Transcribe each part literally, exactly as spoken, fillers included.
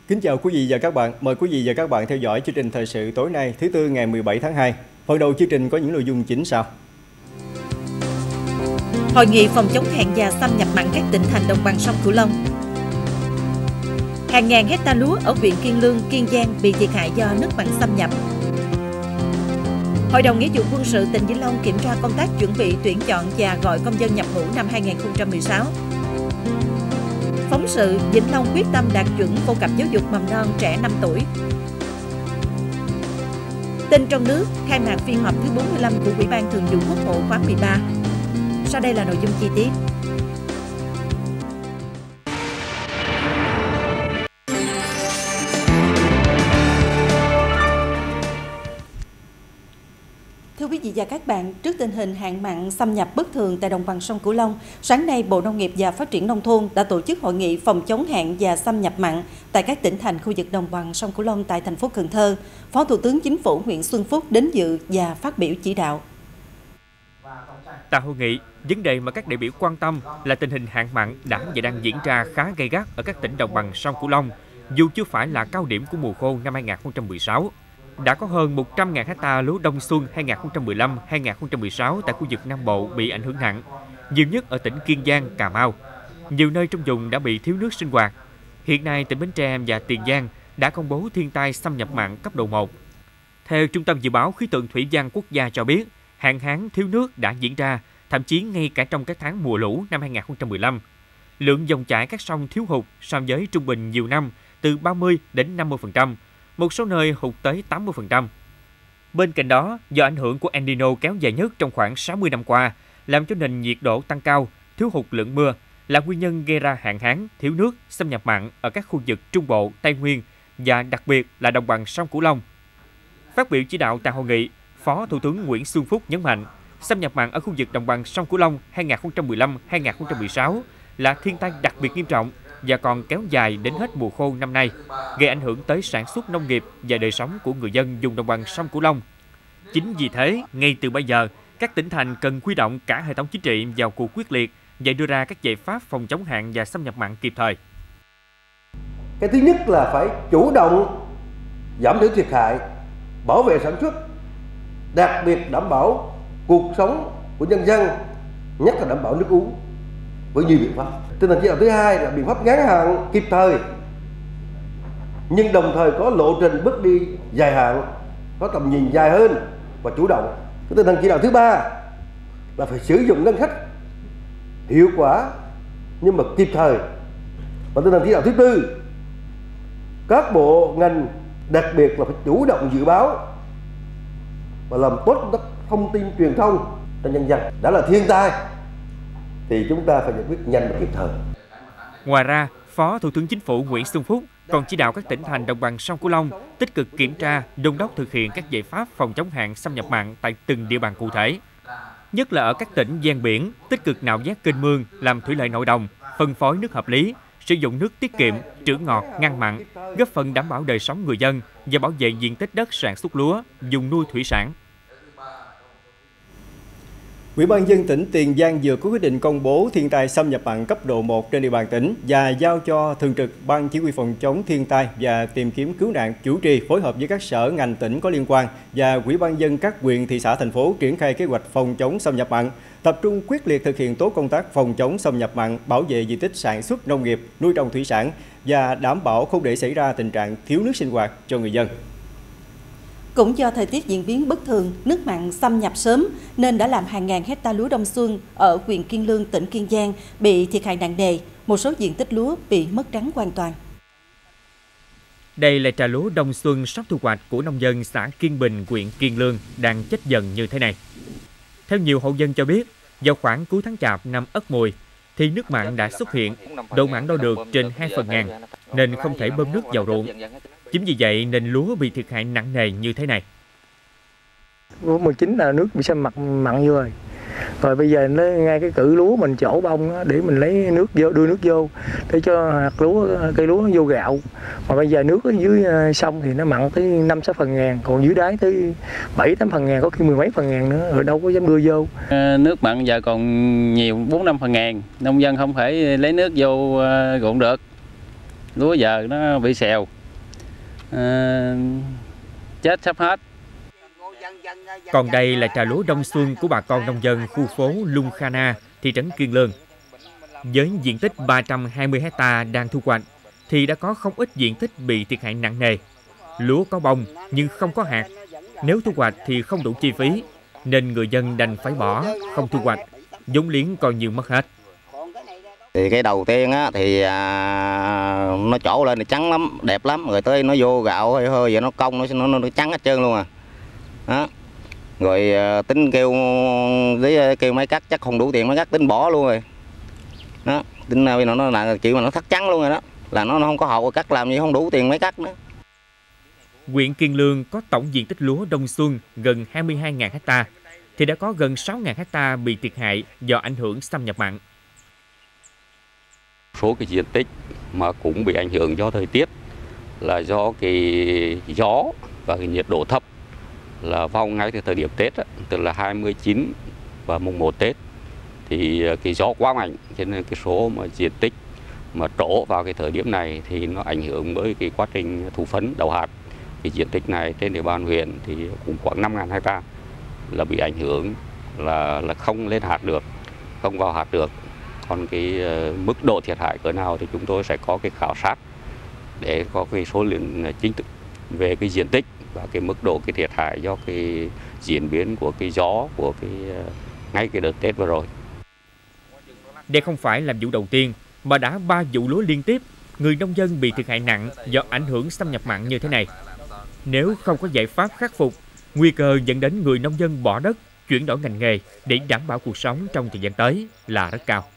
Kính chào quý vị và các bạn. Mời quý vị và các bạn theo dõi chương trình thời sự tối nay thứ Tư ngày mười bảy tháng hai. Phần đầu chương trình có những nội dung chính sau. Hội nghị phòng chống hạn và xâm nhập mặn các tỉnh thành đồng bằng sông Cửu Long. Hàng ngàn hecta lúa ở huyện Kiên Lương, Kiên Giang bị thiệt hại do nước mặn xâm nhập. Hội đồng nghĩa vụ quân sự tỉnh Vĩnh Long kiểm tra công tác chuẩn bị tuyển chọn và gọi công dân nhập ngũ năm hai nghìn không trăm mười sáu. Phóng sự Vĩnh Long quyết tâm đạt chuẩn phổ cập giáo dục mầm non trẻ năm tuổi. Tin trong nước, khai mạc phiên họp thứ bốn mươi lăm của Ủy ban Thường vụ Quốc hội khóa mười ba. Sau đây là nội dung chi tiết. Thưa quý vị và các bạn, trước tình hình hạn mặn xâm nhập bất thường tại đồng bằng sông Cửu Long, sáng nay Bộ Nông nghiệp và Phát triển Nông thôn đã tổ chức hội nghị phòng chống hạn và xâm nhập mặn tại các tỉnh thành khu vực đồng bằng sông Cửu Long tại thành phố Cần Thơ. Phó Thủ tướng Chính phủ Nguyễn Xuân Phúc đến dự và phát biểu chỉ đạo. Tại hội nghị, vấn đề mà các đại biểu quan tâm là tình hình hạn mặn đã và đang diễn ra khá gay gắt ở các tỉnh đồng bằng sông Cửu Long, dù chưa phải là cao điểm của mùa khô năm hai nghìn không trăm mười sáu. Đã có hơn một trăm nghìn hecta lúa đông xuân hai nghìn không trăm mười lăm hai nghìn không trăm mười sáu tại khu vực Nam Bộ bị ảnh hưởng nặng, nhiều nhất ở tỉnh Kiên Giang, Cà Mau. Nhiều nơi trong vùng đã bị thiếu nước sinh hoạt. Hiện nay, tỉnh Bến Tre và Tiền Giang đã công bố thiên tai xâm nhập mặn cấp độ một. Theo Trung tâm Dự báo Khí tượng Thủy văn Quốc gia cho biết, hạn hán thiếu nước đã diễn ra, thậm chí ngay cả trong các tháng mùa lũ năm hai nghìn không trăm mười lăm. Lượng dòng chảy các sông thiếu hụt so với trung bình nhiều năm từ ba mươi đến năm mươi phần trăm, một số nơi hụt tới tám mươi phần trăm. Bên cạnh đó, do ảnh hưởng của El Nino kéo dài nhất trong khoảng sáu mươi năm qua, làm cho nền nhiệt độ tăng cao, thiếu hụt lượng mưa là nguyên nhân gây ra hạn hán, thiếu nước, xâm nhập mặn ở các khu vực Trung Bộ, Tây Nguyên và đặc biệt là đồng bằng sông Cửu Long. Phát biểu chỉ đạo tại hội nghị, Phó Thủ tướng Nguyễn Xuân Phúc nhấn mạnh, xâm nhập mặn ở khu vực đồng bằng sông Cửu Long hai nghìn không trăm mười lăm hai nghìn không trăm mười sáu là thiên tai đặc biệt nghiêm trọng và còn kéo dài đến hết mùa khô năm nay, gây ảnh hưởng tới sản xuất nông nghiệp và đời sống của người dân vùng đồng bằng sông Cửu Long. Chính vì thế, ngay từ bây giờ, các tỉnh thành cần huy động cả hệ thống chính trị vào cuộc quyết liệt và đưa ra các giải pháp phòng chống hạn và xâm nhập mặn kịp thời. Cái thứ nhất là phải chủ động giảm thiểu thiệt hại, bảo vệ sản xuất, đặc biệt đảm bảo cuộc sống của nhân dân, nhất là đảm bảo nước uống với nhiều biện pháp. Tinh thần chỉ đạo thứ hai là biện pháp ngắn hạn kịp thời, nhưng đồng thời có lộ trình bước đi dài hạn, có tầm nhìn dài hơn và chủ động. Cái tinh thần chỉ đạo thứ ba là phải sử dụng ngân sách hiệu quả nhưng mà kịp thời. Và tinh thần chỉ đạo thứ tư, các bộ ngành đặc biệt là phải chủ động dự báo và làm tốt công tác thông tin truyền thông cho nhân dân. Đã là thiên tai thì chúng ta phải giải quyết nhanh và kịp thời. Ngoài ra, Phó Thủ tướng Chính phủ Nguyễn Xuân Phúc còn chỉ đạo các tỉnh thành đồng bằng sông Cửu Long tích cực kiểm tra, đôn đốc thực hiện các giải pháp phòng chống hạn xâm nhập mặn tại từng địa bàn cụ thể. Nhất là ở các tỉnh ven biển, tích cực nạo vét kênh mương, làm thủy lợi nội đồng, phân phối nước hợp lý, sử dụng nước tiết kiệm, trữ ngọt, ngăn mặn, góp phần đảm bảo đời sống người dân và bảo vệ diện tích đất sản xuất lúa, dùng nuôi thủy sản. Ủy ban nhân dân tỉnh Tiền Giang vừa có quyết định công bố thiên tai xâm nhập mặn cấp độ một trên địa bàn tỉnh và giao cho Thường trực Ban Chỉ huy phòng chống thiên tai và tìm kiếm cứu nạn chủ trì phối hợp với các sở ngành tỉnh có liên quan và Ủy ban nhân dân các huyện, thị xã, thành phố triển khai kế hoạch phòng chống xâm nhập mặn, tập trung quyết liệt thực hiện tốt công tác phòng chống xâm nhập mặn, bảo vệ diện tích sản xuất nông nghiệp, nuôi trồng thủy sản và đảm bảo không để xảy ra tình trạng thiếu nước sinh hoạt cho người dân. Cũng do thời tiết diễn biến bất thường, nước mặn xâm nhập sớm nên đã làm hàng ngàn hecta lúa đông xuân ở huyện Kiên Lương, tỉnh Kiên Giang bị thiệt hại nặng nề, một số diện tích lúa bị mất trắng hoàn toàn. Đây là trà lúa đông xuân sắp thu hoạch của nông dân xã Kiên Bình, huyện Kiên Lương đang chết dần như thế này. Theo nhiều hộ dân cho biết, vào khoảng cuối tháng Chạp năm Ất Mùi thì nước mặn đã xuất hiện, độ mặn đo được trên hai phần ngàn nên không thể bơm nước vào ruộng. Chính vì vậy nên lúa bị thiệt hại nặng nề như thế này. Lúa mười chín là nước bị xâm mặn mặn vô rồi. Rồi bây giờ nó ngay cái cử lúa mình chỗ bông á, để mình lấy nước vô, đưa nước vô để cho hạt lúa, cây lúa nó vô gạo. Mà bây giờ nước ở dưới sông thì nó mặn tới năm sáu phần ngàn, còn dưới đáy tới bảy tám phần ngàn, có khi mười mấy phần ngàn nữa, rồi đâu có dám đưa vô. À, nước mặn giờ còn nhiều bốn năm phần ngàn, nông dân không phải lấy nước vô ruộng được. Lúa giờ nó bị xèo, à, chết sắp hết. Còn đây là trà lúa đông xuân của bà con nông dân khu phố Lung Khana, thị trấn Kiên Lương. Với diện tích ba trăm hai mươi héc ta đang thu hoạch, thì đã có không ít diện tích bị thiệt hại nặng nề. Lúa có bông nhưng không có hạt. Nếu thu hoạch thì không đủ chi phí, nên người dân đành phải bỏ, không thu hoạch. Giống liếng còn nhiều mất hết. Thì cái đầu tiên á, thì à, nó trổ lên thì trắng lắm, đẹp lắm. Rồi tới nó vô gạo hơi hơi vậy nó cong, nó, nó, nó trắng hết trơn luôn à. Đó. Rồi à, tính kêu với kêu máy cắt chắc không đủ tiền máy cắt, tính bỏ luôn rồi. Đó, tính nào nó, nó là kiểu mà nó thắt trắng luôn rồi đó. Là nó, nó không có hậu cắt làm gì không đủ tiền máy cắt nữa. Huyện Kiên Lương có tổng diện tích lúa đông xuân gần hai mươi hai nghìn héc ta, thì đã có gần sáu nghìn héc ta bị thiệt hại do ảnh hưởng xâm nhập mặn. Số cái diện tích mà cũng bị ảnh hưởng do thời tiết là do cái gió và cái nhiệt độ thấp, là vào ngay từ thời điểm Tết, tức là hai mươi chín và mùng một Tết, thì cái gió quá mạnh, cho nên cái số mà diện tích mà trổ vào cái thời điểm này thì nó ảnh hưởng với cái quá trình thu phấn đậu hạt. Cái diện tích này trên địa bàn huyện thì cũng khoảng năm nghìn héc ta là bị ảnh hưởng, là là không lên hạt được, không vào hạt được. Còn cái uh, mức độ thiệt hại cỡ nào thì chúng tôi sẽ có cái khảo sát để có cái số lượng chính thức về cái diện tích và cái mức độ cái thiệt hại do cái diễn biến của cái gió của cái uh, ngay cái đợt Tết vừa rồi. Đây không phải là vụ đầu tiên mà đã ba vụ lúa liên tiếp người nông dân bị thiệt hại nặng do ảnh hưởng xâm nhập mặn như thế này. Nếu không có giải pháp khắc phục, nguy cơ dẫn đến người nông dân bỏ đất, chuyển đổi ngành nghề để đảm bảo cuộc sống trong thời gian tới là rất cao.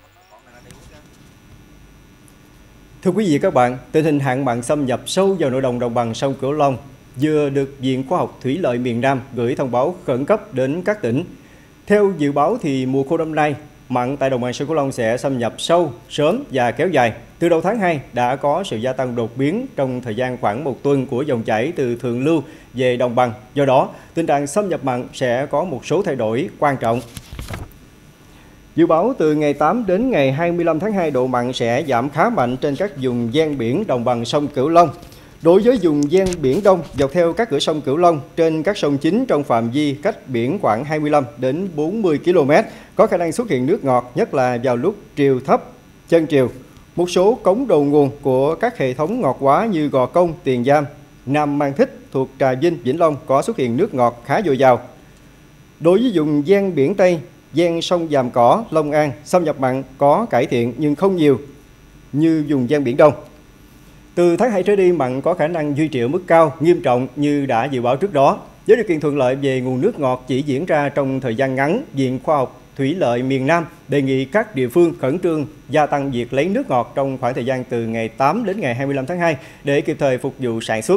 Thưa quý vị các bạn, tình hình hạn mặn xâm nhập sâu vào nội đồng đồng bằng sông Cửu Long vừa được Viện Khoa học Thủy lợi miền Nam gửi thông báo khẩn cấp đến các tỉnh. Theo dự báo thì mùa khô năm nay, mặn tại đồng bằng sông Cửu Long sẽ xâm nhập sâu, sớm và kéo dài. Từ đầu tháng hai đã có sự gia tăng đột biến trong thời gian khoảng một tuần của dòng chảy từ thượng lưu về đồng bằng. Do đó, tình trạng xâm nhập mặn sẽ có một số thay đổi quan trọng. Dự báo từ ngày tám đến ngày hai mươi lăm tháng hai, độ mặn sẽ giảm khá mạnh trên các vùng ven biển đồng bằng sông Cửu Long. Đối với vùng ven biển Đông, dọc theo các cửa sông Cửu Long, trên các sông chính trong phạm vi cách biển khoảng hai mươi lăm đến bốn mươi ki lô mét, có khả năng xuất hiện nước ngọt, nhất là vào lúc triều thấp, chân triều. Một số cống đầu nguồn của các hệ thống ngọt hóa như Gò Công, Tiền Giang, Nam Mang Thích thuộc Trà Vinh, Vĩnh Long có xuất hiện nước ngọt khá dồi dào. Đối với vùng ven biển Tây, ven sông Vàm Cỏ, Long An, xâm nhập mặn có cải thiện nhưng không nhiều như vùng ven biển Đông. Từ tháng hai trở đi, mặn có khả năng duy trì ở mức cao, nghiêm trọng như đã dự báo trước đó. Với điều kiện thuận lợi về nguồn nước ngọt chỉ diễn ra trong thời gian ngắn, Viện Khoa học Thủy lợi miền Nam đề nghị các địa phương khẩn trương gia tăng việc lấy nước ngọt trong khoảng thời gian từ ngày tám đến ngày hai mươi lăm tháng hai để kịp thời phục vụ sản xuất.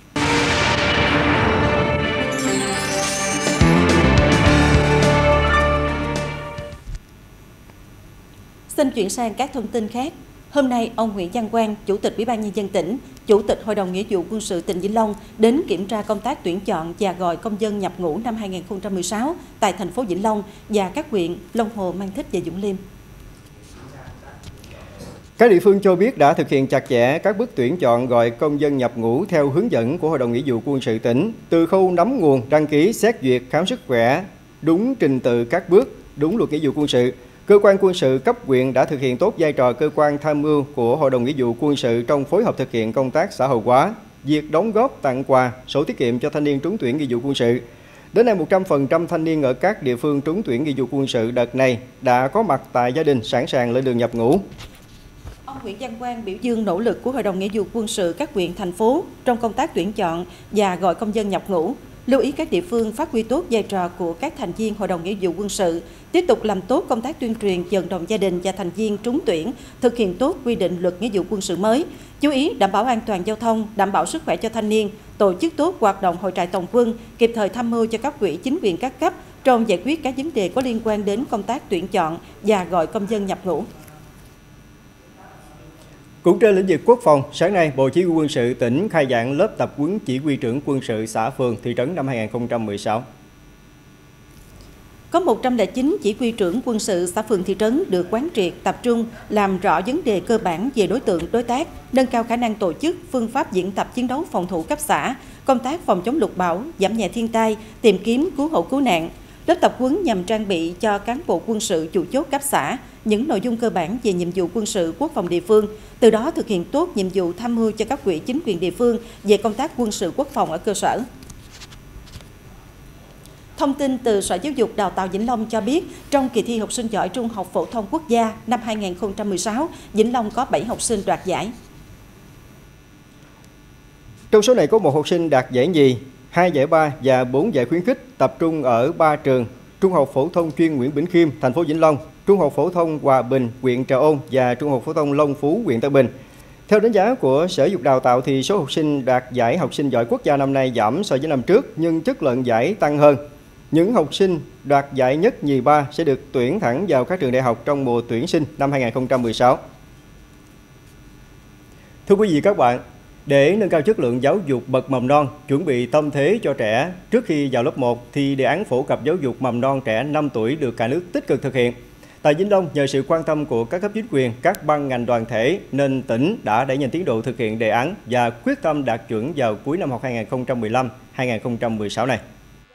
Xin chuyển sang các thông tin khác. Hôm nay, ông Nguyễn Văn Quang, Chủ tịch Ủy ban Nhân dân tỉnh, Chủ tịch Hội đồng Nghĩa vụ Quân sự tỉnh Vĩnh Long đến kiểm tra công tác tuyển chọn và gọi công dân nhập ngũ năm hai nghìn không trăm mười sáu tại thành phố Vĩnh Long và các huyện Long Hồ, Mang Thích và Vũng Liêm. Các địa phương cho biết đã thực hiện chặt chẽ các bước tuyển chọn gọi công dân nhập ngũ theo hướng dẫn của Hội đồng Nghĩa vụ Quân sự tỉnh, từ khâu nắm nguồn, đăng ký, xét duyệt, khám sức khỏe, đúng trình tự các bước, đúng luật nghĩa vụ quân sự. Cơ quan quân sự cấp huyện đã thực hiện tốt vai trò cơ quan tham mưu của Hội đồng Nghĩa vụ Quân sự trong phối hợp thực hiện công tác xã hội hóa, việc đóng góp tặng quà, sổ tiết kiệm cho thanh niên trúng tuyển nghĩa vụ quân sự. Đến nay, một trăm phần trăm thanh niên ở các địa phương trúng tuyển nghĩa vụ quân sự đợt này đã có mặt tại gia đình, sẵn sàng lên đường nhập ngũ. Ông Nguyễn Văn Quang biểu dương nỗ lực của Hội đồng Nghĩa vụ Quân sự các huyện, thành phố trong công tác tuyển chọn và gọi công dân nhập ngũ. Lưu ý các địa phương phát huy tốt vai trò của các thành viên Hội đồng Nghĩa vụ Quân sự, tiếp tục làm tốt công tác tuyên truyền vận động gia đình và thành viên trúng tuyển, thực hiện tốt quy định luật nghĩa vụ quân sự mới, chú ý đảm bảo an toàn giao thông, đảm bảo sức khỏe cho thanh niên, tổ chức tốt hoạt động hội trại tổng quân, kịp thời tham mưu cho cấp ủy chính quyền các cấp trong giải quyết các vấn đề có liên quan đến công tác tuyển chọn và gọi công dân nhập ngũ. Cũng trên lĩnh vực quốc phòng, sáng nay, Bộ Chỉ huy Quân sự tỉnh khai giảng lớp tập huấn chỉ huy trưởng quân sự xã phường thị trấn năm hai nghìn không trăm mười sáu. Có một trăm lẻ chín chỉ huy trưởng quân sự xã phường thị trấn được quán triệt tập trung làm rõ vấn đề cơ bản về đối tượng đối tác, nâng cao khả năng tổ chức, phương pháp diễn tập chiến đấu phòng thủ cấp xã, công tác phòng chống lụt bão, giảm nhẹ thiên tai, tìm kiếm cứu hộ cứu nạn. Lớp tập huấn nhằm trang bị cho cán bộ quân sự chủ chốt cấp xã những nội dung cơ bản về nhiệm vụ quân sự quốc phòng địa phương, từ đó thực hiện tốt nhiệm vụ tham mưu cho các quỹ chính quyền địa phương về công tác quân sự quốc phòng ở cơ sở. Thông tin từ Sở Giáo dục Đào tạo Vĩnh Long cho biết, trong kỳ thi học sinh giỏi trung học phổ thông quốc gia năm hai nghìn không trăm mười sáu, Vĩnh Long có bảy học sinh đoạt giải. Trong số này có một học sinh đạt giải nhì, hai giải ba và bốn giải khuyến khích, tập trung ở ba trường: Trung học phổ thông chuyên Nguyễn Bỉnh Khiêm, thành phố Vĩnh Long, Trung học phổ thông Hòa Bình, huyện Trà Ôn và Trung học phổ thông Long Phú, huyện Tân Bình. Theo đánh giá của Sở Giáo dục Đào tạo thì số học sinh đạt giải học sinh giỏi quốc gia năm nay giảm so với năm trước, nhưng chất lượng giải tăng hơn. Những học sinh đoạt giải nhất, nhì, ba sẽ được tuyển thẳng vào các trường đại học trong mùa tuyển sinh năm hai nghìn không trăm mười sáu. Thưa quý vị các bạn, để nâng cao chất lượng giáo dục bậc mầm non, chuẩn bị tâm thế cho trẻ trước khi vào lớp một thì đề án phổ cập giáo dục mầm non trẻ năm tuổi được cả nước tích cực thực hiện. Tại Vĩnh Long, nhờ sự quan tâm của các cấp chính quyền, các ban ngành đoàn thể nên tỉnh đã đẩy nhanh tiến độ thực hiện đề án và quyết tâm đạt chuẩn vào cuối năm học hai nghìn không trăm mười lăm hai nghìn không trăm mười sáu này.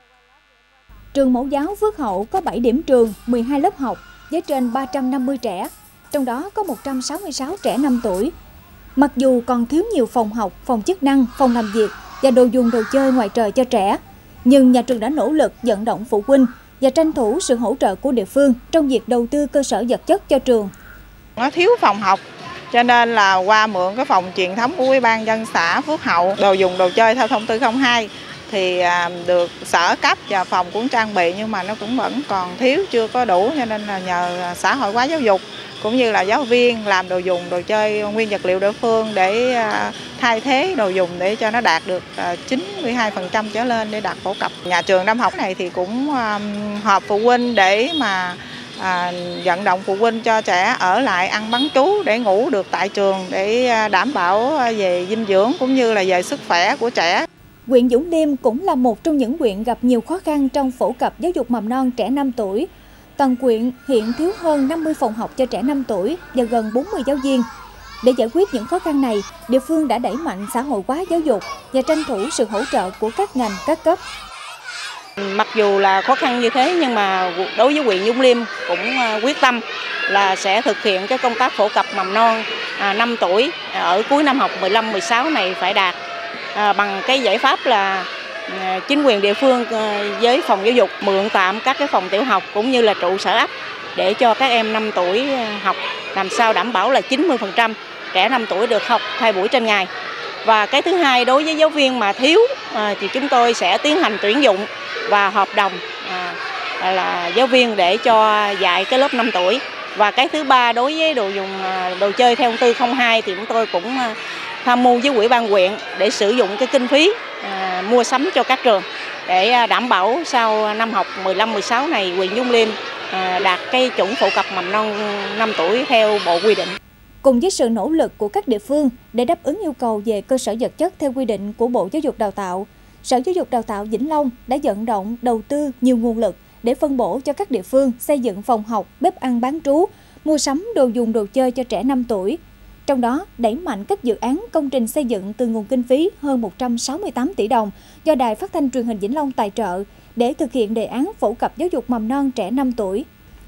Trường Mẫu giáo Phước Hậu có bảy điểm trường, mười hai lớp học với trên ba trăm năm mươi trẻ, trong đó có một trăm sáu mươi sáu trẻ năm tuổi. Mặc dù còn thiếu nhiều phòng học, phòng chức năng, phòng làm việc và đồ dùng đồ chơi ngoài trời cho trẻ, nhưng nhà trường đã nỗ lực vận động phụ huynh và tranh thủ sự hỗ trợ của địa phương trong việc đầu tư cơ sở vật chất cho trường. Nó thiếu phòng học, cho nên là qua mượn cái phòng truyền thống của Ủy ban nhân dân xã Phước Hậu, đồ dùng đồ chơi theo thông tư không hai thì được sở cấp và phòng cũng trang bị, nhưng mà nó cũng vẫn còn thiếu, chưa có đủ, cho nên là nhờ xã hội hóa giáo dục cũng như là giáo viên làm đồ dùng đồ chơi nguyên vật liệu địa phương để thay thế đồ dùng để cho nó đạt được chín mươi hai phần trăm trở lên để đạt phổ cập. Nhà trường năm học này thì cũng họp phụ huynh để mà à, vận động phụ huynh cho trẻ ở lại ăn bán trú để ngủ được tại trường, để đảm bảo về dinh dưỡng cũng như là về sức khỏe của trẻ. Huyện Vũng Liêm cũng là một trong những huyện gặp nhiều khó khăn trong phổ cập giáo dục mầm non trẻ năm tuổi. Toàn huyện hiện thiếu hơn năm mươi phòng học cho trẻ năm tuổi và gần bốn mươi giáo viên. Để giải quyết những khó khăn này, địa phương đã đẩy mạnh xã hội hóa giáo dục và tranh thủ sự hỗ trợ của các ngành, các cấp. Mặc dù là khó khăn như thế nhưng mà đối với huyện Vũng Liêm cũng quyết tâm là sẽ thực hiện cái công tác phổ cập mầm non năm tuổi ở cuối năm học mười lăm mười sáu này phải đạt à, bằng cái giải pháp là chính quyền địa phương với phòng giáo dục mượn tạm các cái phòng tiểu học cũng như là trụ sở ấp để cho các em năm tuổi học, làm sao đảm bảo là chín mươi phần trăm trẻ năm tuổi được học hai buổi trên ngày. Và cái thứ hai, đối với giáo viên mà thiếu à, thì chúng tôi sẽ tiến hành tuyển dụng và hợp đồng à, là giáo viên để cho dạy cái lớp năm tuổi. Và cái thứ ba, đối với đồ dùng đồ chơi theo thông tư không hai thì chúng tôi cũng tham mưu với Ủy ban huyện để sử dụng cái kinh phí à, mua sắm cho các trường để đảm bảo sau năm học mười lăm mười sáu này huyện Vũng Liêm à, đạt cái chuẩn phổ cập mầm non năm tuổi theo bộ quy định. Cùng với sự nỗ lực của các địa phương để đáp ứng yêu cầu về cơ sở vật chất theo quy định của Bộ Giáo dục Đào tạo, Sở Giáo dục Đào tạo Vĩnh Long đã vận động đầu tư nhiều nguồn lực để phân bổ cho các địa phương xây dựng phòng học, bếp ăn bán trú, mua sắm đồ dùng đồ chơi cho trẻ năm tuổi. Trong đó, đẩy mạnh các dự án công trình xây dựng từ nguồn kinh phí hơn một trăm sáu mươi tám tỷ đồng do Đài Phát thanh Truyền hình Vĩnh Long tài trợ để thực hiện đề án phổ cập giáo dục mầm non trẻ năm tuổi.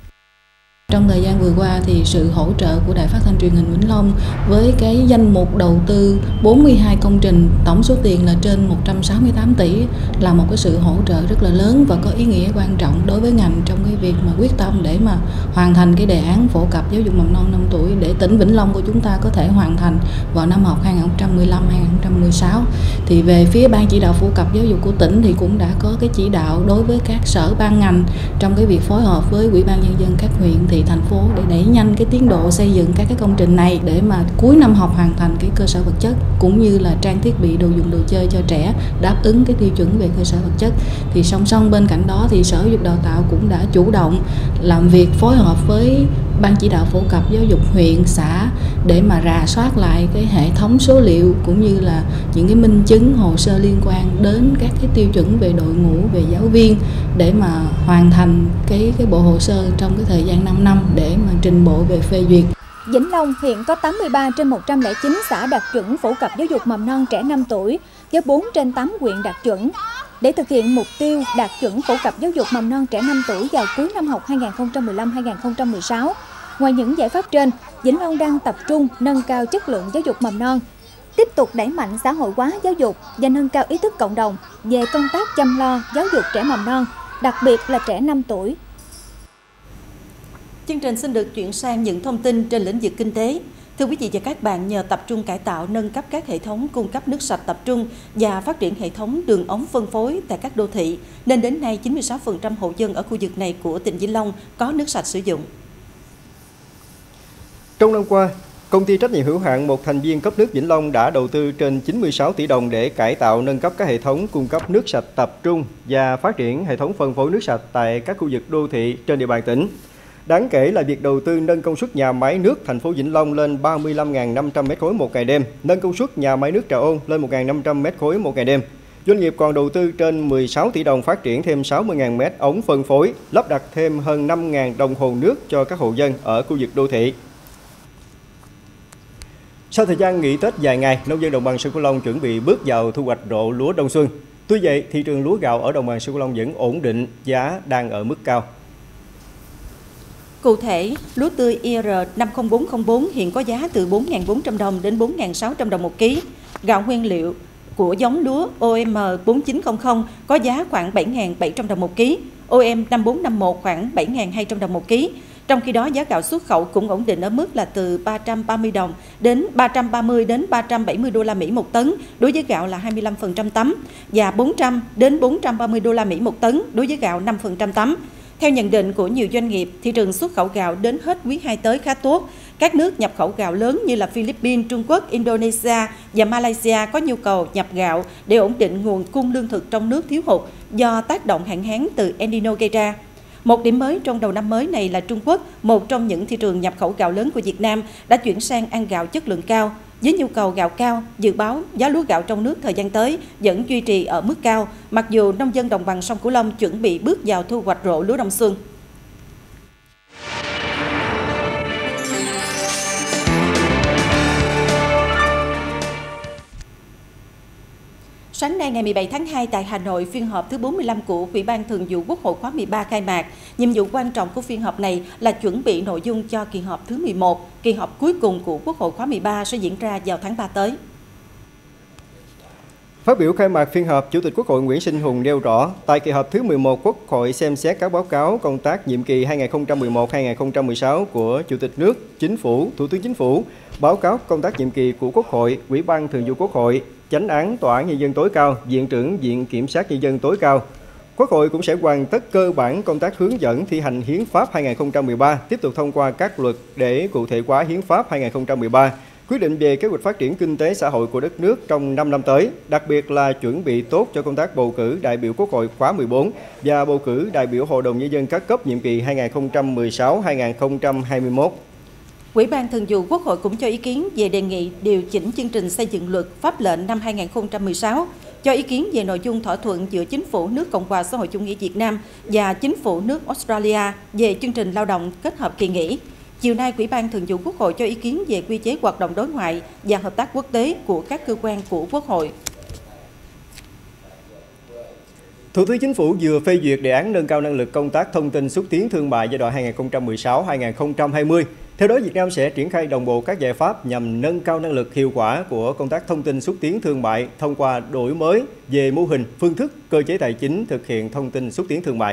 Trong thời gian vừa qua thì sự hỗ trợ của Đài Phát thanh Truyền hình Vĩnh Long với cái danh mục đầu tư bốn mươi hai công trình, tổng số tiền là trên một trăm sáu mươi tám tỷ là một cái sự hỗ trợ rất là lớn và có ý nghĩa quan trọng đối với ngành trong cái việc mà quyết tâm để mà hoàn thành cái đề án phổ cập giáo dục mầm non năm tuổi để tỉnh Vĩnh Long của chúng ta có thể hoàn thành vào năm học hai nghìn không trăm mười lăm hai nghìn không trăm mười sáu. Thì về phía Ban chỉ đạo phổ cập giáo dục của tỉnh thì cũng đã có cái chỉ đạo đối với các sở ban ngành trong cái việc phối hợp với Ủy ban nhân dân các huyện thì thành phố để đẩy nhanh cái tiến độ xây dựng các cái công trình này để mà cuối năm học hoàn thành cái cơ sở vật chất cũng như là trang thiết bị đồ dùng đồ chơi cho trẻ đáp ứng cái tiêu chuẩn về cơ sở vật chất. Thì song song bên cạnh đó thì Sở Giáo dục Đào tạo cũng đã chủ động làm việc phối hợp với ban chỉ đạo phổ cập giáo dục huyện, xã để mà rà soát lại cái hệ thống số liệu cũng như là những cái minh chứng hồ sơ liên quan đến các cái tiêu chuẩn về đội ngũ, về giáo viên để mà hoàn thành cái cái bộ hồ sơ trong cái thời gian năm năm để mà trình bộ về phê duyệt. Vĩnh Long hiện có tám mươi ba trên một trăm lẻ chín xã đạt chuẩn phổ cập giáo dục mầm non trẻ năm tuổi, với bốn trên tám huyện đạt chuẩn. Để thực hiện mục tiêu đạt chuẩn phổ cập giáo dục mầm non trẻ năm tuổi vào cuối năm học hai nghìn không trăm mười lăm hai nghìn không trăm mười sáu, ngoài những giải pháp trên, Vĩnh Long đang tập trung nâng cao chất lượng giáo dục mầm non, tiếp tục đẩy mạnh xã hội hóa giáo dục và nâng cao ý thức cộng đồng về công tác chăm lo giáo dục trẻ mầm non, đặc biệt là trẻ năm tuổi. Chương trình xin được chuyển sang những thông tin trên lĩnh vực kinh tế. Thưa quý vị và các bạn, nhờ tập trung cải tạo, nâng cấp các hệ thống cung cấp nước sạch tập trung và phát triển hệ thống đường ống phân phối tại các đô thị, nên đến nay chín mươi sáu phần trăm hộ dân ở khu vực này của tỉnh Vĩnh Long có nước sạch sử dụng. Trong năm qua, Công ty trách nhiệm hữu hạn một thành viên cấp nước Vĩnh Long đã đầu tư trên chín mươi sáu tỷ đồng để cải tạo, nâng cấp các hệ thống cung cấp nước sạch tập trung và phát triển hệ thống phân phối nước sạch tại các khu vực đô thị trên địa bàn tỉnh. Đáng kể là việc đầu tư nâng công suất nhà máy nước thành phố Vĩnh Long lên ba mươi lăm nghìn năm trăm mét khối một ngày đêm, nâng công suất nhà máy nước Trà Ôn lên một nghìn năm trăm mét khối một ngày đêm. Doanh nghiệp còn đầu tư trên mười sáu tỷ đồng phát triển thêm sáu mươi nghìn mét ống phân phối, lắp đặt thêm hơn năm nghìn đồng hồ nước cho các hộ dân ở khu vực đô thị. Sau thời gian nghỉ Tết dài ngày, nông dân đồng bằng sông Cửu Long chuẩn bị bước vào thu hoạch rộ lúa đông xuân. Tuy vậy, thị trường lúa gạo ở đồng bằng sông Cửu Long vẫn ổn định, giá đang ở mức cao. Cụ thể, lúa tươi I R năm không bốn không bốn hiện có giá từ bốn nghìn bốn trăm đồng đến bốn nghìn sáu trăm đồng một ký. Gạo nguyên liệu của giống lúa O M bốn chín không không có giá khoảng bảy nghìn bảy trăm đồng một ký, O M năm bốn năm một khoảng bảy nghìn hai trăm đồng một ký. Trong khi đó, giá gạo xuất khẩu cũng ổn định ở mức là từ ba trăm ba mươi đồng đến ba trăm ba mươi đến ba trăm bảy mươi đô la Mỹ một tấn đối với gạo là hai mươi lăm phần trăm tấm và bốn trăm đến bốn trăm ba mươi đô la Mỹ một tấn đối với gạo năm phần trăm tấm. Theo nhận định của nhiều doanh nghiệp, thị trường xuất khẩu gạo đến hết quý hai tới khá tốt. Các nước nhập khẩu gạo lớn như là Philippines, Trung Quốc, Indonesia và Malaysia có nhu cầu nhập gạo để ổn định nguồn cung lương thực trong nước thiếu hụt do tác động hạn hán từ El Nino gây ra. Một điểm mới trong đầu năm mới này là Trung Quốc, một trong những thị trường nhập khẩu gạo lớn của Việt Nam, đã chuyển sang ăn gạo chất lượng cao. Với nhu cầu gạo cao, dự báo giá lúa gạo trong nước thời gian tới vẫn duy trì ở mức cao, mặc dù nông dân đồng bằng sông Cửu Long chuẩn bị bước vào thu hoạch rộ lúa đông xuân. Sáng nay ngày mười bảy tháng hai tại Hà Nội, phiên họp thứ bốn mươi lăm của Ủy ban Thường vụ Quốc hội khóa mười ba khai mạc. Nhiệm vụ quan trọng của phiên họp này là chuẩn bị nội dung cho kỳ họp thứ mười một, kỳ họp cuối cùng của Quốc hội khóa mười ba sẽ diễn ra vào tháng ba tới. Phát biểu khai mạc phiên họp, Chủ tịch Quốc hội Nguyễn Sinh Hùng nêu rõ, tại kỳ họp thứ mười một, Quốc hội xem xét các báo cáo công tác nhiệm kỳ hai nghìn không trăm mười một đến hai nghìn không trăm mười sáu của Chủ tịch nước, Chính phủ, Thủ tướng Chính phủ, báo cáo công tác nhiệm kỳ của Quốc hội, Ủy ban Thường vụ Quốc hội, Chánh án Tòa án Nhân dân tối cao, Viện trưởng Viện Kiểm sát Nhân dân tối cao. Quốc hội cũng sẽ hoàn tất cơ bản công tác hướng dẫn thi hành Hiến pháp hai nghìn không trăm mười ba, tiếp tục thông qua các luật để cụ thể hóa Hiến pháp hai nghìn không trăm mười ba, quyết định về kế hoạch phát triển kinh tế xã hội của đất nước trong năm năm tới, đặc biệt là chuẩn bị tốt cho công tác bầu cử đại biểu Quốc hội khóa mười bốn và bầu cử đại biểu Hội đồng Nhân dân các cấp nhiệm kỳ hai nghìn không trăm mười sáu đến hai nghìn không trăm hai mươi mốt. Ủy ban Thường vụ Quốc hội cũng cho ý kiến về đề nghị điều chỉnh chương trình xây dựng luật pháp lệnh năm hai nghìn không trăm mười sáu, cho ý kiến về nội dung thỏa thuận giữa Chính phủ nước Cộng hòa xã hội chủ nghĩa Việt Nam và Chính phủ nước Australia về chương trình lao động kết hợp kỳ nghỉ. Chiều nay, Ủy ban Thường vụ Quốc hội cho ý kiến về quy chế hoạt động đối ngoại và hợp tác quốc tế của các cơ quan của Quốc hội. Thủ tướng Chính phủ vừa phê duyệt đề án nâng cao năng lực công tác thông tin xúc tiến thương mại giai đoạn hai nghìn không trăm mười sáu đến hai nghìn không trăm hai mươi. Theo đó, Việt Nam sẽ triển khai đồng bộ các giải pháp nhằm nâng cao năng lực hiệu quả của công tác thông tin xúc tiến thương mại thông qua đổi mới về mô hình, phương thức, cơ chế tài chính thực hiện thông tin xúc tiến thương mại.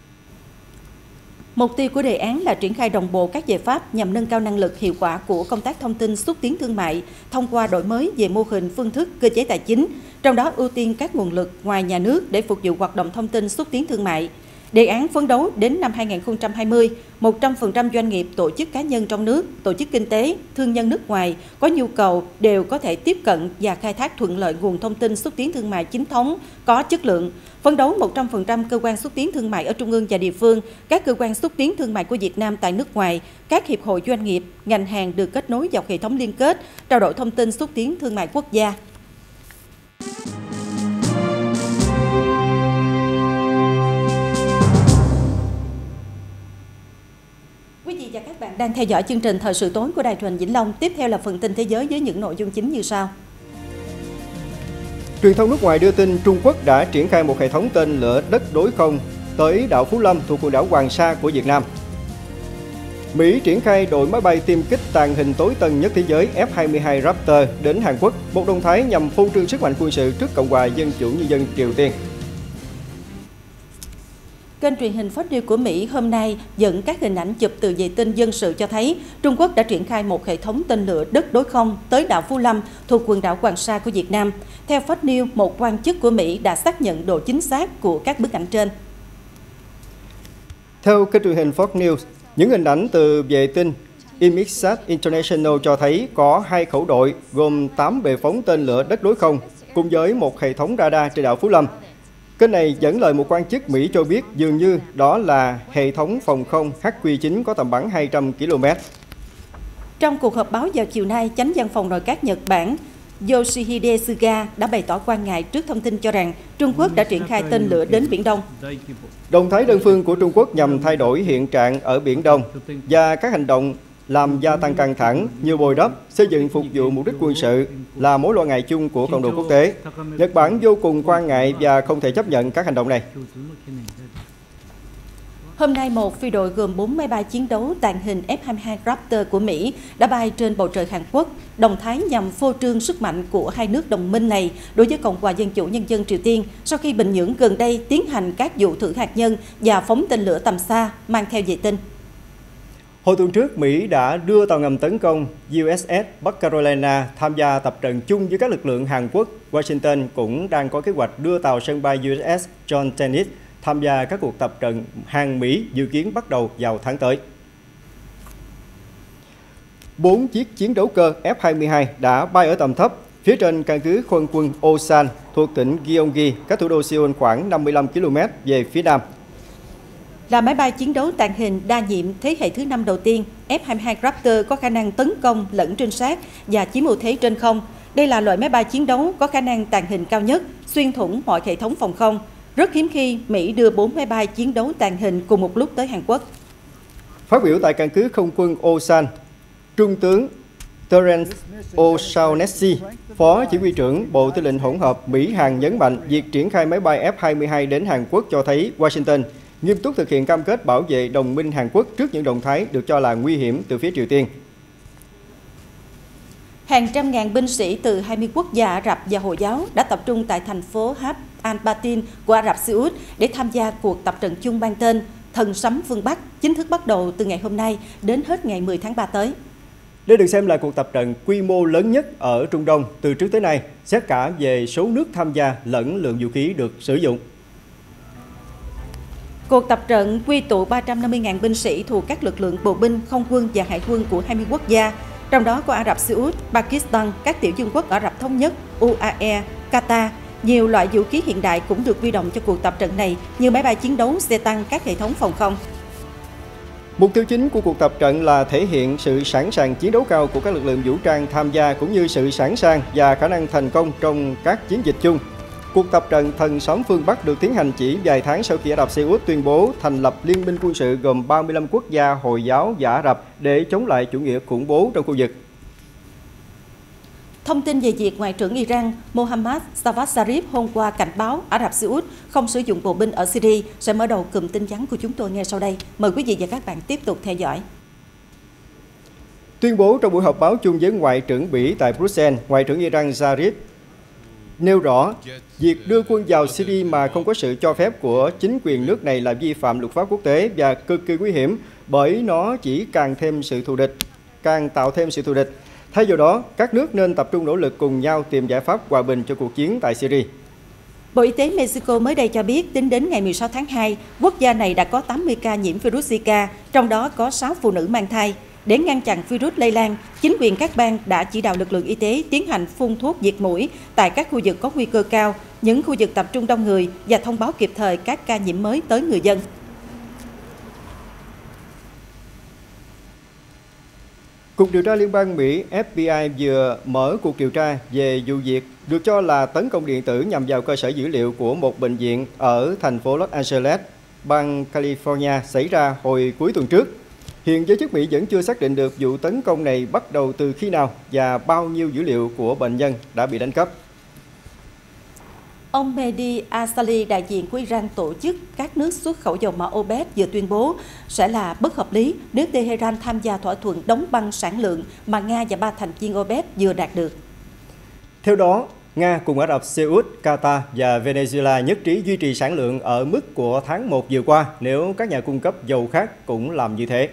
Mục tiêu của đề án là triển khai đồng bộ các giải pháp nhằm nâng cao năng lực hiệu quả của công tác thông tin xúc tiến thương mại thông qua đổi mới về mô hình, phương thức, cơ chế tài chính, trong đó ưu tiên các nguồn lực ngoài nhà nước để phục vụ hoạt động thông tin xúc tiến thương mại. Đề án phấn đấu đến năm hai nghìn không trăm hai mươi, một trăm phần trăm doanh nghiệp, tổ chức cá nhân trong nước, tổ chức kinh tế, thương nhân nước ngoài có nhu cầu đều có thể tiếp cận và khai thác thuận lợi nguồn thông tin xúc tiến thương mại chính thống, có chất lượng. Phấn đấu một trăm phần trăm cơ quan xúc tiến thương mại ở trung ương và địa phương, các cơ quan xúc tiến thương mại của Việt Nam tại nước ngoài, các hiệp hội doanh nghiệp, ngành hàng được kết nối dọc hệ thống liên kết, trao đổi thông tin xúc tiến thương mại quốc gia. Quý vị và các bạn đang theo dõi chương trình Thời sự tối của Đài truyền hình Vĩnh Long. Tiếp theo là phần tin thế giới với những nội dung chính như sau. Truyền thông nước ngoài đưa tin Trung Quốc đã triển khai một hệ thống tên lửa đất đối không tới đảo Phú Lâm thuộc quần đảo Hoàng Sa của Việt Nam. Mỹ triển khai đội máy bay tiêm kích tàng hình tối tân nhất thế giới F hai mươi hai Raptor đến Hàn Quốc, một động thái nhằm phô trương sức mạnh quân sự trước Cộng hòa Dân chủ Nhân dân Triều Tiên. Kênh truyền hình Fox News của Mỹ hôm nay dẫn các hình ảnh chụp từ vệ tinh dân sự cho thấy Trung Quốc đã triển khai một hệ thống tên lửa đất đối không tới đảo Phú Lâm thuộc quần đảo Hoàng Sa của Việt Nam. Theo Fox News, một quan chức của Mỹ đã xác nhận độ chính xác của các bức ảnh trên. Theo kênh truyền hình Fox News, những hình ảnh từ vệ tinh ImageSat International cho thấy có hai khẩu đội gồm tám bệ phóng tên lửa đất đối không cùng với một hệ thống radar trên đảo Phú Lâm. Kênh này dẫn lời một quan chức Mỹ cho biết dường như đó là hệ thống phòng không H Q chín có tầm bắn hai trăm ki lô mét. Trong cuộc họp báo vào chiều nay, Chánh văn phòng nội các Nhật Bản Yoshihide Suga đã bày tỏ quan ngại trước thông tin cho rằng Trung Quốc đã triển khai tên lửa đến Biển Đông. Động thái đơn phương của Trung Quốc nhằm thay đổi hiện trạng ở Biển Đông và các hành động làm gia tăng căng thẳng như bồi đắp, xây dựng phục vụ mục đích quân sự là mối lo ngại chung của cộng đồng quốc tế. Nhật Bản vô cùng quan ngại và không thể chấp nhận các hành động này. Hôm nay, một phi đội gồm bốn máy bay chiến đấu tàng hình F hai mươi hai Raptor của Mỹ đã bay trên bầu trời Hàn Quốc, động thái nhằm phô trương sức mạnh của hai nước đồng minh này đối với Cộng hòa Dân chủ Nhân dân Triều Tiên sau khi Bình Nhưỡng gần đây tiến hành các vụ thử hạt nhân và phóng tên lửa tầm xa mang theo vệ tinh. Hồi tuần trước, Mỹ đã đưa tàu ngầm tấn công U S S Bắc Carolina tham gia tập trận chung với các lực lượng Hàn Quốc. Washington cũng đang có kế hoạch đưa tàu sân bay U S S John Tennis tham gia các cuộc tập trận Hàn-Mỹ dự kiến bắt đầu vào tháng tới. Bốn chiếc chiến đấu cơ F hai mươi hai đã bay ở tầm thấp phía trên căn cứ không quân Osan thuộc tỉnh Gyeonggi, cách thủ đô Seoul khoảng năm mươi lăm ki lô mét về phía nam. Là máy bay chiến đấu tàng hình đa nhiệm thế hệ thứ năm đầu tiên, F hai mươi hai Raptor có khả năng tấn công lẫn trinh sát và chiếm ưu thế trên không. Đây là loại máy bay chiến đấu có khả năng tàng hình cao nhất, xuyên thủng mọi hệ thống phòng không. Rất hiếm khi Mỹ đưa bốn máy bay chiến đấu tàng hình cùng một lúc tới Hàn Quốc. Phát biểu tại căn cứ không quân Osan, Trung tướng Terence O'Shaughnessy, Phó Chỉ huy trưởng Bộ Tư lệnh hỗn hợp Mỹ-Hàn nhấn mạnh việc triển khai máy bay F hai mươi hai đến Hàn Quốc cho thấy Washington nghiêm túc thực hiện cam kết bảo vệ đồng minh Hàn Quốc trước những động thái được cho là nguy hiểm từ phía Triều Tiên. Hàng trăm ngàn binh sĩ từ hai mươi quốc gia Ả Rập và Hồi giáo đã tập trung tại thành phố Hab al-Batin của Ả Rập Xê Út để tham gia cuộc tập trận chung mang tên Thần Sấm Phương Bắc, chính thức bắt đầu từ ngày hôm nay đến hết ngày mười tháng ba tới. Đây được xem là cuộc tập trận quy mô lớn nhất ở Trung Đông từ trước tới nay, xét cả về số nước tham gia lẫn lượng vũ khí được sử dụng. Cuộc tập trận quy tụ ba trăm năm mươi nghìn binh sĩ thuộc các lực lượng bộ binh, không quân và hải quân của hai mươi quốc gia, trong đó có Ả Rập Xê Út, Pakistan, các tiểu vương quốc Ả Rập Thống Nhất, u a e, Qatar. Nhiều loại vũ khí hiện đại cũng được huy động cho cuộc tập trận này như máy bay chiến đấu, xe tăng, các hệ thống phòng không. Mục tiêu chính của cuộc tập trận là thể hiện sự sẵn sàng chiến đấu cao của các lực lượng vũ trang tham gia cũng như sự sẵn sàng và khả năng thành công trong các chiến dịch chung. Cuộc tập trận Thần Sấm Phương Bắc được tiến hành chỉ vài tháng sau khi Ả Rập Xê Út tuyên bố thành lập liên minh quân sự gồm ba mươi lăm quốc gia Hồi giáo và Ả Rập để chống lại chủ nghĩa khủng bố trong khu vực. Thông tin về việc Ngoại trưởng Iran Mohammad Javad Zarif hôm qua cảnh báo Ả Rập Xê Út không sử dụng bộ binh ở Syria sẽ mở đầu cụm tin vắn của chúng tôi ngay sau đây. Mời quý vị và các bạn tiếp tục theo dõi. Tuyên bố trong buổi họp báo chung với Ngoại trưởng Bỉ tại Bruxelles, Ngoại trưởng Iran Zarif nêu rõ việc đưa quân vào Syria mà không có sự cho phép của chính quyền nước này là vi phạm luật pháp quốc tế và cực kỳ nguy hiểm bởi nó chỉ càng thêm sự thù địch, càng tạo thêm sự thù địch. Thay vào đó, các nước nên tập trung nỗ lực cùng nhau tìm giải pháp hòa bình cho cuộc chiến tại Syria. Bộ Y tế Mexico mới đây cho biết tính đến ngày mười sáu tháng hai, quốc gia này đã có tám mươi ca nhiễm virus Zika, trong đó có sáu phụ nữ mang thai. Để ngăn chặn virus lây lan, chính quyền các bang đã chỉ đạo lực lượng y tế tiến hành phun thuốc diệt muỗi tại các khu vực có nguy cơ cao, những khu vực tập trung đông người và thông báo kịp thời các ca nhiễm mới tới người dân. Cục điều tra Liên bang Mỹ F B I vừa mở cuộc điều tra về vụ việc được cho là tấn công điện tử nhằm vào cơ sở dữ liệu của một bệnh viện ở thành phố Los Angeles, bang California xảy ra hồi cuối tuần trước. Hiện giới chức Mỹ vẫn chưa xác định được vụ tấn công này bắt đầu từ khi nào và bao nhiêu dữ liệu của bệnh nhân đã bị đánh cắp. Ông Mehdi Asali, đại diện của Iran tổ chức các nước xuất khẩu dầu mỏ OPEC vừa tuyên bố sẽ là bất hợp lý nếu Tehran tham gia thỏa thuận đóng băng sản lượng mà Nga và ba thành viên OPEC vừa đạt được. Theo đó, Nga cùng Ả Rập Xê Út, Qatar và Venezuela nhất trí duy trì sản lượng ở mức của tháng một vừa qua nếu các nhà cung cấp dầu khác cũng làm như thế.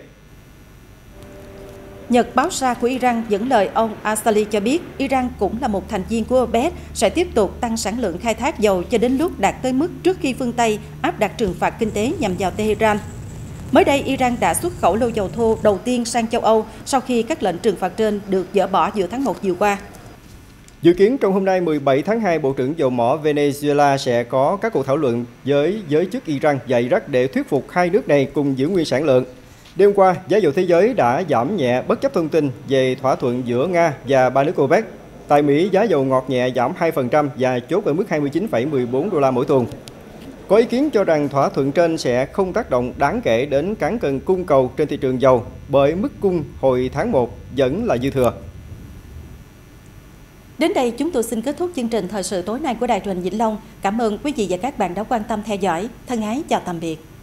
Nhật báo Sa của Iran dẫn lời ông Asali cho biết Iran cũng là một thành viên của OPEC sẽ tiếp tục tăng sản lượng khai thác dầu cho đến lúc đạt tới mức trước khi phương Tây áp đặt trừng phạt kinh tế nhằm vào Tehran. Mới đây, Iran đã xuất khẩu lô dầu thô đầu tiên sang châu Âu sau khi các lệnh trừng phạt trên được dỡ bỏ giữa tháng một vừa qua. Dự kiến trong hôm nay mười bảy tháng hai, Bộ trưởng Dầu mỏ Venezuela sẽ có các cuộc thảo luận với giới chức Iran và Iraq để thuyết phục hai nước này cùng giữ nguyên sản lượng. Đêm qua, giá dầu thế giới đã giảm nhẹ bất chấp thông tin về thỏa thuận giữa Nga và ba nước OPEC. Tại Mỹ, giá dầu ngọt nhẹ giảm hai phần trăm và chốt ở mức hai mươi chín phẩy mười bốn đô la mỗi thùng. Có ý kiến cho rằng thỏa thuận trên sẽ không tác động đáng kể đến cán cân cung cầu trên thị trường dầu bởi mức cung hồi tháng một vẫn là dư thừa. Đến đây chúng tôi xin kết thúc chương trình thời sự tối nay của Đài truyền hình Vĩnh Long. Cảm ơn quý vị và các bạn đã quan tâm theo dõi. Thân ái chào tạm biệt.